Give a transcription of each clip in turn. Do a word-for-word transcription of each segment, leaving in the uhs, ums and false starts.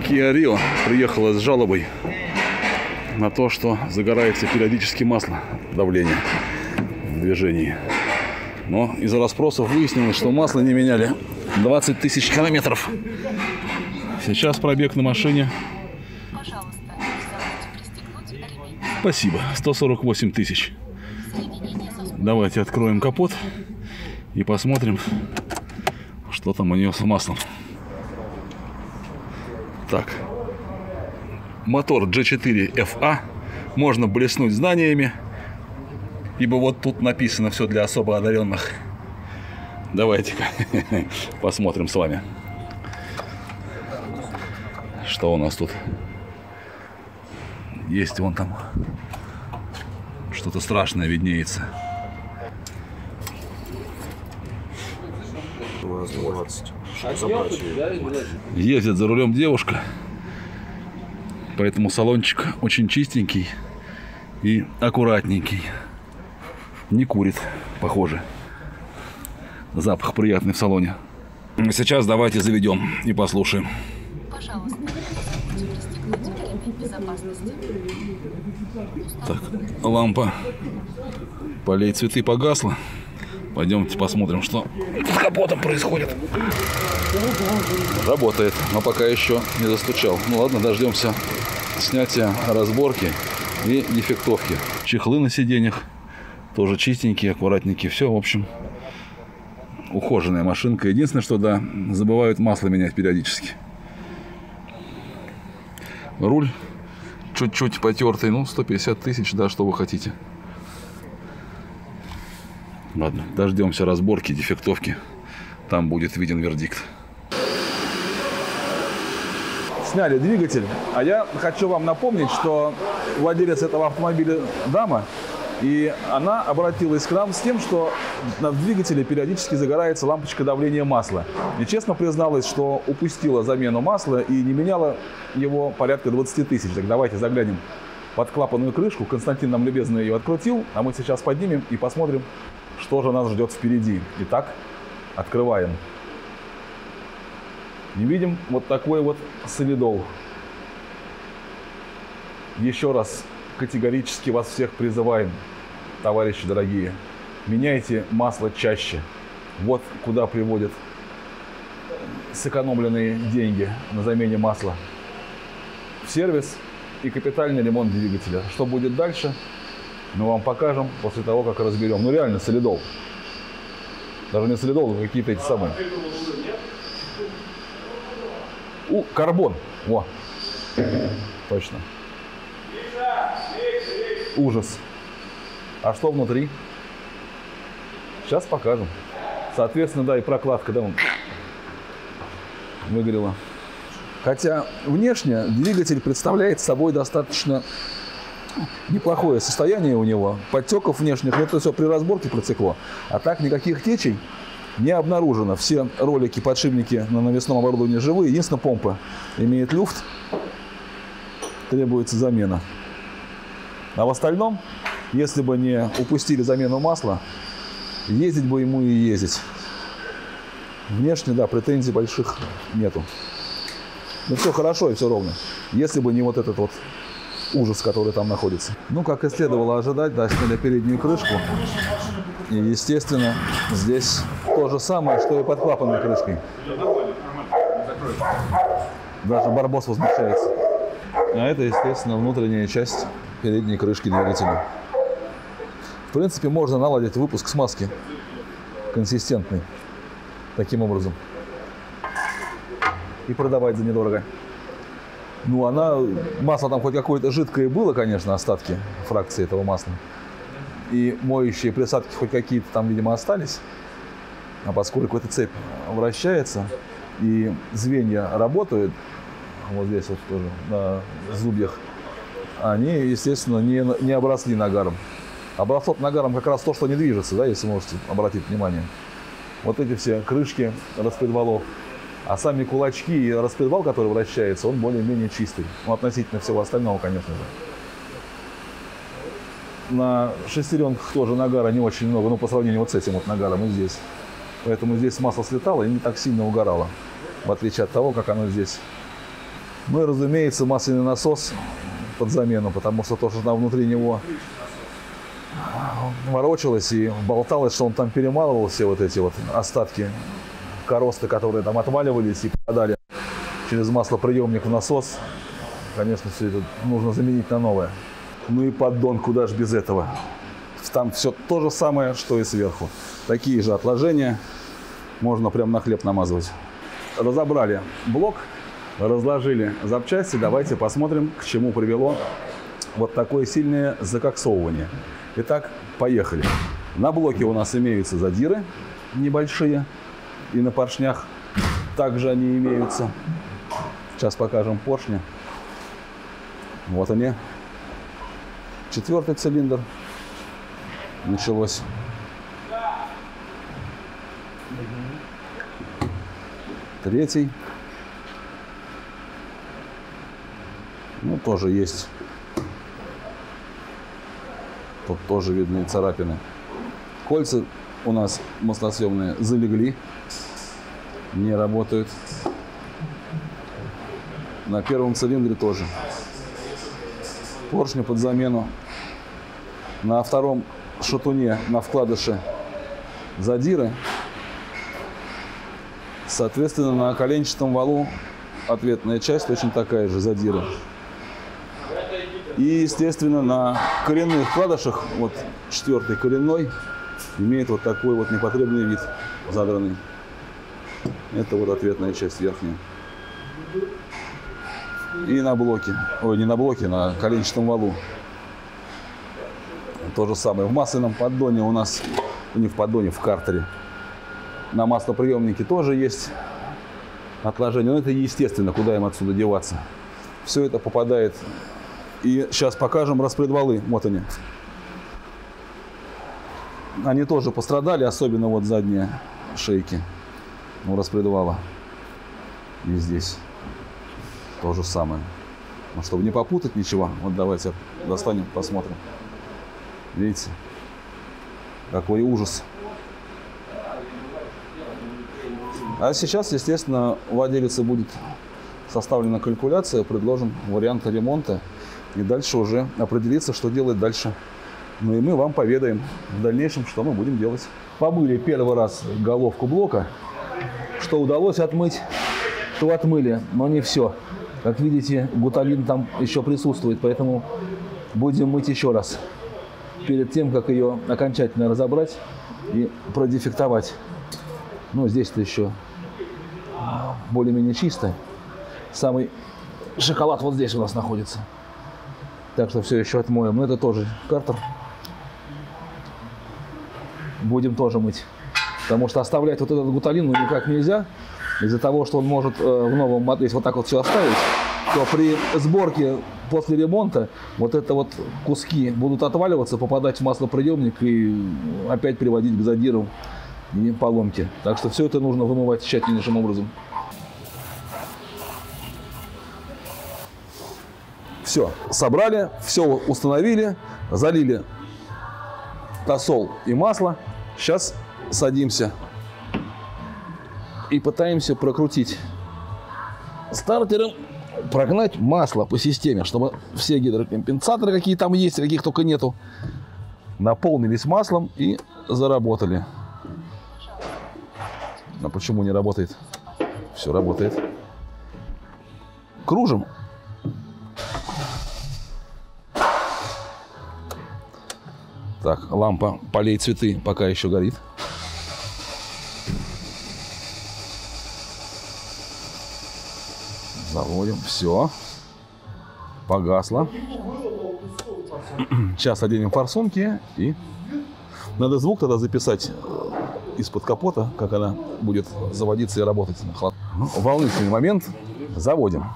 Kia Rio приехала с жалобой на то, что загорается периодически масло, давление в движении. Но из-за расспросов выяснилось, что масло не меняли двадцать тысяч километров. Сейчас пробег на машине. Спасибо. сто сорок восемь тысяч. Давайте откроем капот и посмотрим, что там у нее с маслом. Так. Мотор джи четыре эф а. Можно блеснуть знаниями, ибо вот тут написано все для особо одаренных. Давайте-ка посмотрим с вами, что у нас тут. Есть вон там что-то страшное виднеется. Ездит за рулем девушка, поэтому салончик очень чистенький и аккуратненький. Не курит, похоже. Запах приятный в салоне. Сейчас давайте заведем и послушаем. Пожалуйста, пристегните ремень безопасности. Так, лампа полей цветы погасла. Пойдемте посмотрим, что с капотом происходит. Работает, но пока еще не застучал. Ну ладно, дождемся снятия, разборки и дефектовки. Чехлы на сиденьях тоже чистенькие, аккуратненькие. Все, в общем, ухоженная машинка. Единственное, что, да, забывают масло менять периодически. Руль чуть-чуть потертый, ну, сто пятьдесят тысяч, да, что вы хотите. Ладно, дождемся разборки, дефектовки. Там будет виден вердикт. Сняли двигатель, а я хочу вам напомнить, что владелец этого автомобиля дама, и она обратилась к нам с тем, что на двигателе периодически загорается лампочка давления масла. И честно призналась, что упустила замену масла и не меняла его порядка двадцати тысяч. Так давайте заглянем под клапанную крышку. Константин нам любезно ее открутил, а мы сейчас поднимем и посмотрим, что же нас ждет впереди. Итак, открываем. И видим вот такой вот солидол. Еще раз категорически вас всех призываем, товарищи дорогие, меняйте масло чаще. Вот куда приводят сэкономленные деньги на замене масла. В сервис и капитальный ремонт двигателя. Что будет дальше, мы вам покажем после того, как разберем. Ну реально солидол. Даже не солидол, а какие-то эти самые. У, карбон. Во. Точно. Ужас. А что внутри? Сейчас покажем. Соответственно, да, и прокладка, да, вон, выгорела. Хотя внешне двигатель представляет собой достаточно неплохое состояние у него. Подтеков внешних, это все при разборке протекло. А так никаких течей не обнаружено. Все ролики, подшипники на навесном оборудовании живые. Единственное, помпа имеет люфт. Требуется замена. А в остальном, если бы не упустили замену масла, ездить бы ему и ездить. Внешне, да, претензий больших нету. Но все хорошо и все ровно. Если бы не вот этот вот ужас, который там находится. Ну, как и следовало ожидать, да, сняли переднюю крышку. И, естественно, здесь то же самое, что и под клапанной крышкой. Даже барбос возмущается. А это, естественно, внутренняя часть передней крышки двигателя. В принципе, можно наладить выпуск смазки консистентный таким образом и продавать за недорого. Ну, она, масло там хоть какое-то жидкое было, конечно, остатки фракции этого масла. И моющие присадки хоть какие-то там, видимо, остались. А поскольку эта цепь вращается и звенья работают, вот здесь вот тоже на зубьях, они, естественно, не, не обросли нагаром. Обросло нагаром как раз то, что не движется, да, если можете обратить внимание. Вот эти все крышки распредвалов. А сами кулачки и распредвал, который вращается, он более-менее чистый. Ну, относительно всего остального, конечно же. На шестеренках тоже нагара не очень много, ну, по сравнению вот с этим вот нагаром и здесь. Поэтому здесь масло слетало и не так сильно угорало. В отличие от того, как оно здесь Ну и, разумеется, масляный насос под замену, потому что то, что там внутри него ворочалось и болталось, что он там перемалывал все вот эти вот остатки коросты, которые там отваливались и попадали через маслоприемник в насос. Конечно, все это нужно заменить на новое. Ну и поддон, куда же без этого. Там все то же самое, что и сверху. Такие же отложения. Можно прям на хлеб намазывать. Разобрали блок, разложили запчасти. Давайте посмотрим, к чему привело вот такое сильное закоксовывание. Итак, поехали. На блоке у нас имеются задиры небольшие. И на поршнях также они имеются. Сейчас покажем поршни. Вот они. Четвертый цилиндр. Началось. Третий. Ну, тоже есть. Тут тоже видны царапины. Кольца у нас маслосъемные залегли. Не работают. На первом цилиндре тоже. Поршни под замену. На втором шатуне, на вкладыше задиры. Соответственно, на коленчатом валу ответная часть точно такая же, задиры. И, естественно, на коренных вкладышах, вот четвертый коренной, имеет вот такой вот непотребный вид, задранный. Это вот ответная часть верхняя. И на блоке, ой, не на блоке, на коленчатом валу. То же самое. В масляном поддоне у нас, не в поддоне, в картере, на маслоприемнике тоже есть отложения. Но это естественно, куда им отсюда деваться. Все это попадает. И сейчас покажем распредвалы. Вот они. Они тоже пострадали, особенно вот задние шейки у распредвала. И здесь то же самое. Но чтобы не попутать ничего, вот давайте достанем, посмотрим. Видите, какой ужас. А сейчас, естественно, владелице будет составлена калькуляция, предложен вариант ремонта. И дальше уже определиться, что делать дальше. Ну и мы вам поведаем в дальнейшем, что мы будем делать. Помыли первый раз головку блока. Что удалось отмыть, то отмыли, но не все. Как видите, гуталин там еще присутствует, поэтому будем мыть еще раз. Перед тем, как ее окончательно разобрать и продефектовать. Ну, здесь-то еще более-менее чисто. Самый шоколад вот здесь у нас находится. Так что все еще отмоем. Но это тоже картер. Будем тоже мыть. Потому что оставлять вот этот гуталин ну, никак нельзя. Из-за того, что он может э, в новом модели вот так вот все оставить, то при сборке после ремонта вот это вот куски будут отваливаться, попадать в маслоприемник и опять приводить к задирам и поломке. Так что все это нужно вымывать тщательнейшим образом. Все, собрали, все установили, залили тосол и масло. Сейчас садимся и пытаемся прокрутить стартером, прогнать масло по системе, чтобы все гидрокомпенсаторы, какие там есть, каких только нету, наполнились маслом и заработали. А почему не работает? Все работает. Кружим. Так, лампа полей цветы пока еще горит. Заводим. Все. Погасло. Сейчас оденем форсунки и надо звук тогда записать из-под капота, как она будет заводиться и работать. Ну, волнительный момент. Заводим.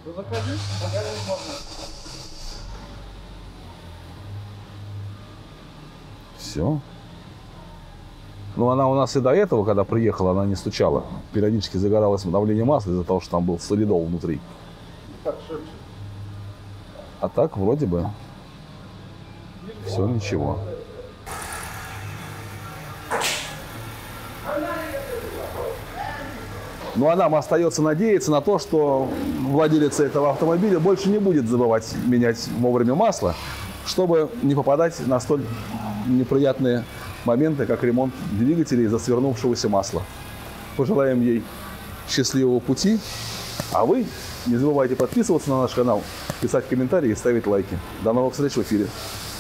Все. Ну, она у нас и до этого, когда приехала, она не стучала. Периодически загоралось давление масла из-за того, что там был солидол внутри. А так, вроде бы, все ничего. Ну а нам остается надеяться на то, что владелец этого автомобиля больше не будет забывать менять вовремя масло, чтобы не попадать на столь неприятные моменты, как ремонт двигателей из-за свернувшегося масла. Пожелаем ей счастливого пути, а вы не забывайте подписываться на наш канал, писать комментарии и ставить лайки. До новых встреч в эфире.